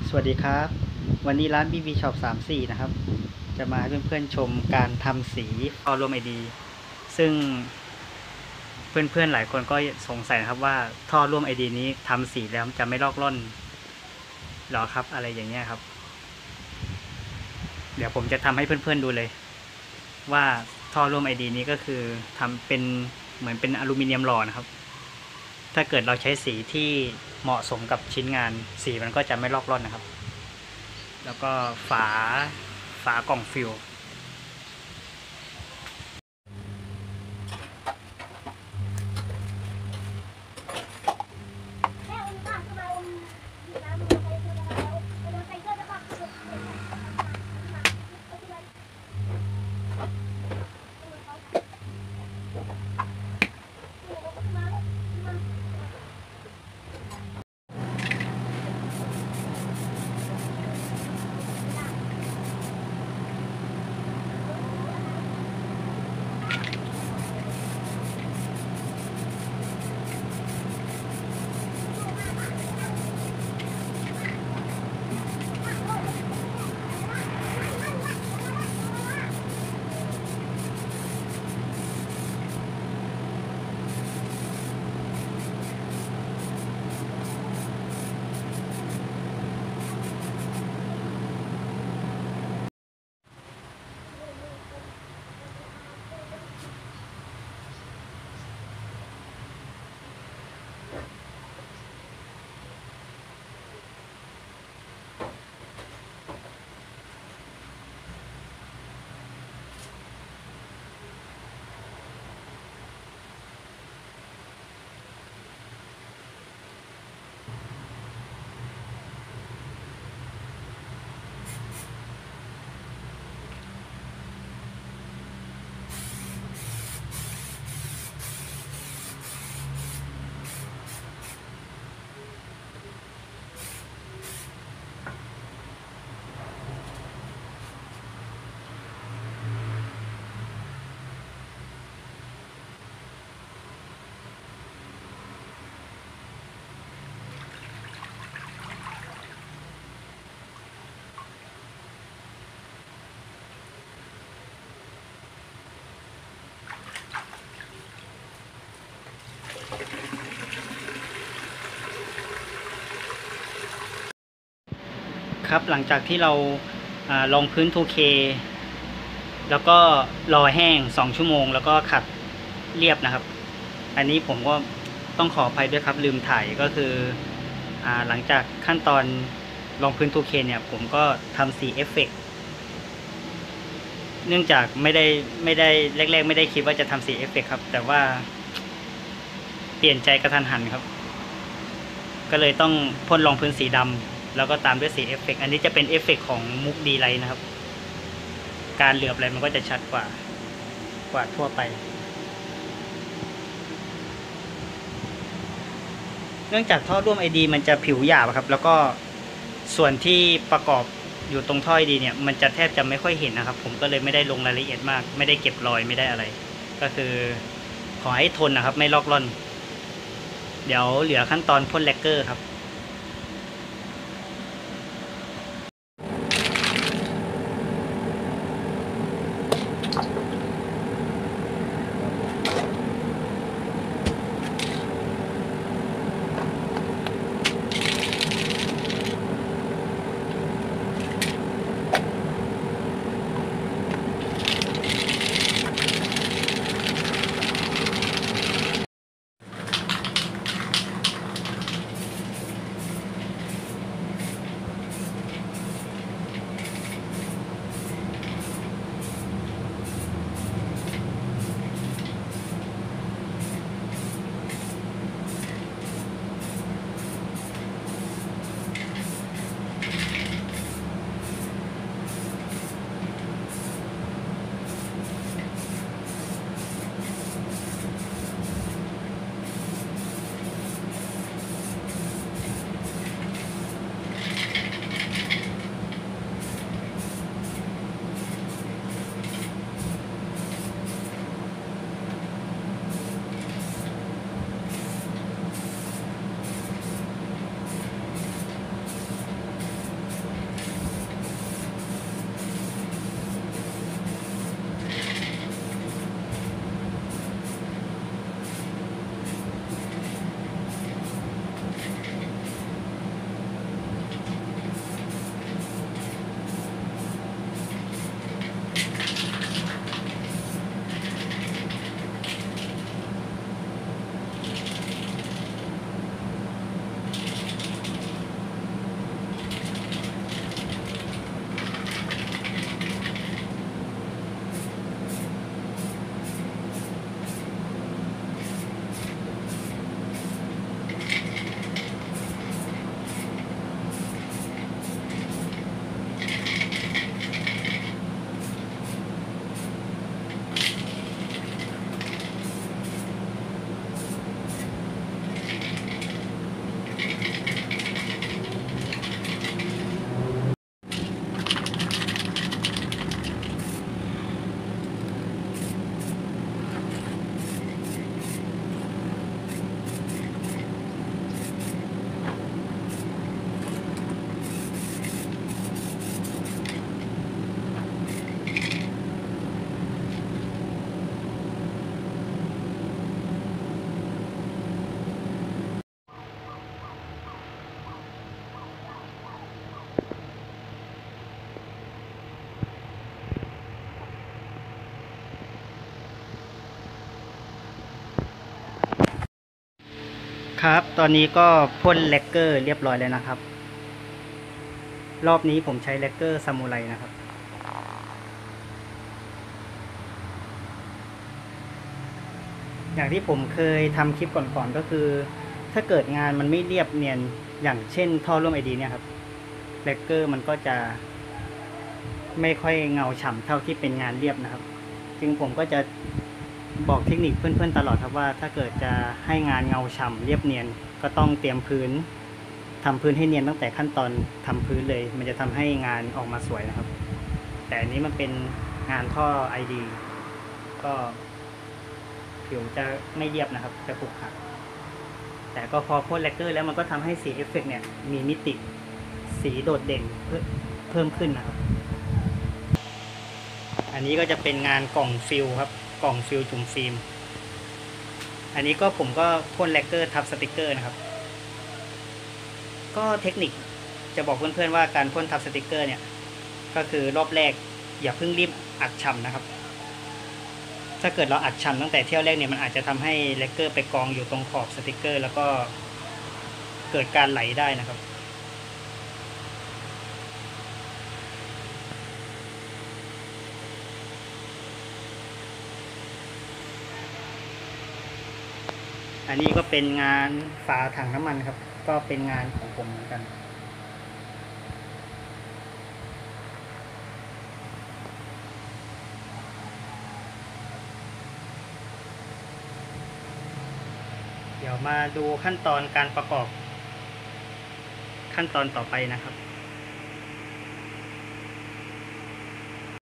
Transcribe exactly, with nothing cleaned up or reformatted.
สวัสดีครับวันนี้ร้าน บี บี Shop สามสี่นะครับจะมาให้เพื่อนๆชมการทำสีท่อร่วม ไอ ดี ซึ่งเพื่อนๆหลายคนก็สงสัยนะครับว่าท่อร่วม ไอ ดี นี้ทำสีแล้วจะไม่ลอกล่อนหรอครับอะไรอย่างเงี้ยครับเดี๋ยวผมจะทำให้เพื่อนๆดูเลยว่าท่อร่วม ไอ ดี นี้ก็คือทำเป็นเหมือนเป็นอลูมิเนียมหล่อนะครับถ้าเกิดเราใช้สีที่เหมาะสมกับชิ้นงานสีมันก็จะไม่ลอกล่อนนะครับแล้วก็ฝาฝากล่องฟิลครับหลังจากที่เราลงพื้น ทู เค แล้วก็รอแห้งสองชั่วโมงแล้วก็ขัดเรียบนะครับอันนี้ผมก็ต้องขออภัยด้วยครับลืมถ่ายก็คืออ่าหลังจากขั้นตอนลงพื้น ทู เค เนี่ยผมก็ทำสีเอฟเฟกต์เนื่องจากไม่ได้ไม่ได้แรกๆไม่ได้คิดว่าจะทำสีเอฟเฟกต์ครับแต่ว่าเปลี่ยนใจกระทันหันครับก็เลยต้องพ่นรองพื้นสีดำแล้วก็ตามด้วยสีเอฟเฟกต์อันนี้จะเป็นเอฟเฟกต์ของมุกดีไลท์นะครับการเหลือบอะไรมันก็จะชัดกว่ากว่าทั่วไปเนื่องจากท่อร่วม ไอ ดี มันจะผิวหยาบครับแล้วก็ส่วนที่ประกอบอยู่ตรงท่อ ไอ ดี เนี่ยมันจะแทบจะไม่ค่อยเห็นนะครับผมก็เลยไม่ได้ลงรายละเอียดมากไม่ได้เก็บรอยไม่ได้อะไรก็คือขอให้ทนนะครับไม่ลอกล่อนเดี๋ยวเหลือขั้นตอนพ่นแลกเกอร์ครับครับ ตอนนี้ก็พ่นแลกเกอร์เรียบร้อยแล้วนะครับ รอบนี้ผมใช้แลกเกอร์ซามูไรนะครับ อย่างที่ผมเคยทำคลิปก่อนๆก็คือ ถ้าเกิดงานมันไม่เรียบเนียนอย่างเช่นท่อร่วมไอดีเนี่ยครับแลกเกอร์มันก็จะไม่ค่อยเงาฉ่ำเท่าที่เป็นงานเรียบนะครับ จึงผมก็จะบอกเทคนิคเพื่อนๆตลอดครับว่าถ้าเกิดจะให้งานเงาฉ่ำเรียบเนียนก็ต้องเตรียมพื้นทำพื้นให้เนียนตั้งแต่ขั้นตอนทำพื้นเลยมันจะทำให้งานออกมาสวยนะครับแต่อันนี้มันเป็นงานท่อ ไอ ดี ก็ผิวจะไม่เรียบนะครับจะขรุขระแต่ก็พอพ่นแลกเกอร์แล้วมันก็ทำให้สีเอฟเฟกต์เนี่ยมีมิติสีโดดเด่นเพิ่มขึ้นนะครับอันนี้ก็จะเป็นงานกล่องฟิลครับกล่องฟิลจุ่มฟิล์มอันนี้ก็ผมก็พ่นแลกเกอร์ทับสติกเกอร์นะครับก็เทคนิคจะบอกเพื่อนๆว่าการพ่นทับสติกเกอร์เนี่ยก็คือรอบแรกอย่าเพิ่งรีบอัดฉ่ำนะครับถ้าเกิดเราอัดฉ่ำตั้งแต่เที่ยวแรกเนี่ยมันอาจจะทำให้แลกเกอร์ไปกองอยู่ตรงขอบสติกเกอร์แล้วก็เกิดการไหลได้นะครับอันนี้ก็เป็นงานฝาถังน้ำมันครับก็เป็นงานของผมเหมือนกันเดี๋ยวมาดูขั้นตอนการประกอบขั้นตอนต่อไปนะครับ